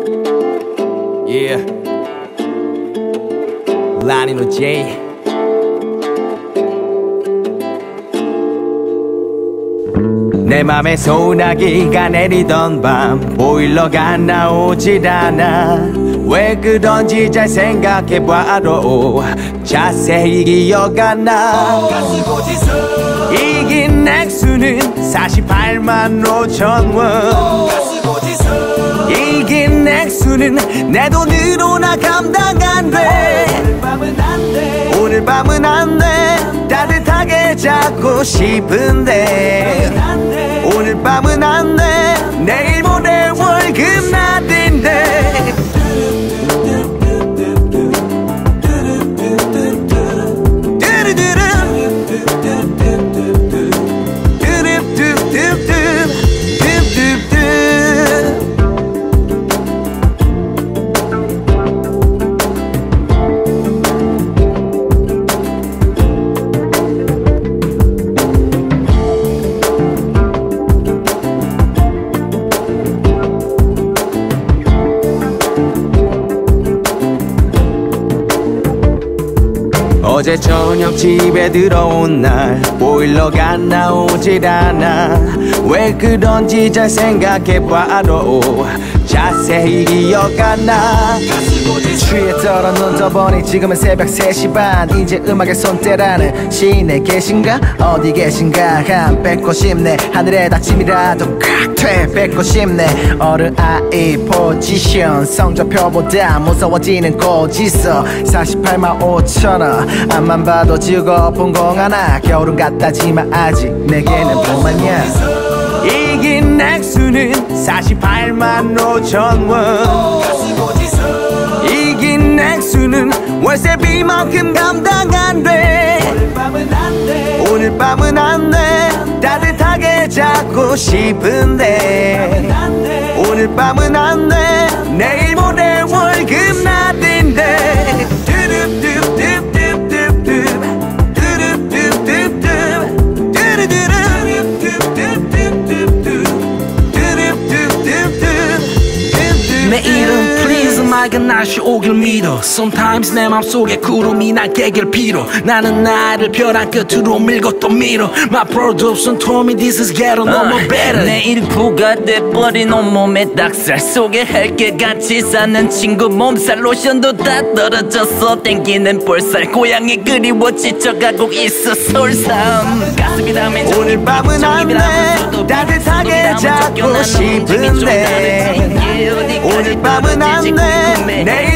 Yeah. 라니노제이. 내 맘에 소나기가 내리던 밤 보일러가 나오질 않아. 왜 그런지 잘 생각해봐도 자세히 기억 안 나. 가스고지서 이긴 액수는 48만 5천 원. 가스고지서 이긴 액수는 내 돈으로 나 감당 안 돼. 오늘 밤은 안 돼. 따뜻하게 자고 싶은데 오늘 밤은 안 돼. 내일 모레 월급 날인데. 어제 저녁 집에 들어온 날 보일러가 나오질 않아. 왜 그런지 잘 생각해봐도 자세히 기억 안 나. 취해 떨어눈 떠보니 지금은 새벽 3시 반. 이제 음악의 손때라는 시인에 계신가? 어디 계신가? 한 뺏고 싶네. 하늘에 닫힘이라도 꽉돼 뺏고 싶네. 어른 아이 포지션 성적표보다 무서워지는 고지서 48만 5천 원. 앞만 봐도 즐거운 공 하나. 겨울은 같다지만 아직 내게는 봄 아니야. 이긴 액수는 48만 5천 원. 이긴 액수는 월세비만큼 감당 안 돼. 오늘 밤은 안 돼. 따뜻하게 자고 싶은데 오늘 밤은 안 돼. 내일 모레 월급 날인데. 내일은 please 맑은 날씨 오길 믿어. Sometimes 내 맘속에 구름이 날 깨길 빌어. 나는 나를 벼랑 끝으로 밀고 또 밀어. My production told me this is getting no more better. 내일 부가돼버린 온몸에 닭살 속에 헬게 같이 사는 친구 몸살. 로션도 다 떨어졌어. 땡기는 볼살. 고향이 그리워 지쳐가고 있어. 솔삼 가슴이 닿으면 오늘 밤은 안 돼. 따뜻하게 자고 싶은데 오늘 밤은 안 돼. 내일